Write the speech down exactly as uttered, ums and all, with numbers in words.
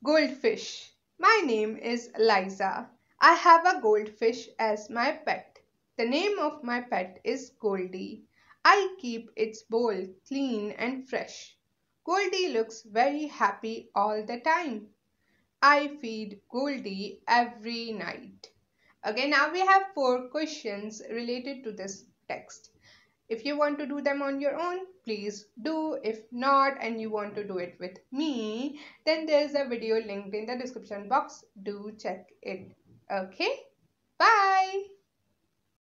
Goldfish. My name is Liza. I have a goldfish as my pet. The name of my pet is Goldie. I keep its bowl clean and fresh. Goldie looks very happy all the time. I feed Goldie every night. Okay, now we have four questions related to this text. If you want to do them on your own, please do. If not, and you want to do it with me, then there's a video linked in the description box. Do check it. Okay, bye.